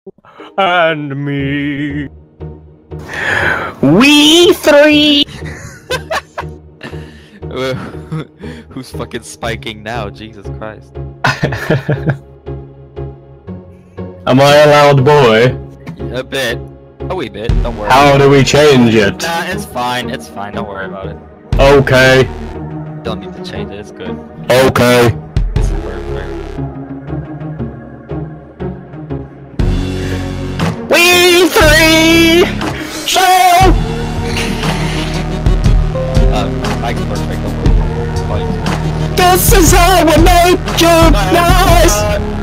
and me. We three! Who's fucking spiking now? Jesus Christ. Am I a loud boy? A bit. A wee bit, don't worry. How do we change it? Nah, it's fine, don't worry about it. Okay. Don't need to change it, it's good. Okay. It's perfect. We three! So! Mike's perfect, don't worry. This is how we make you nice!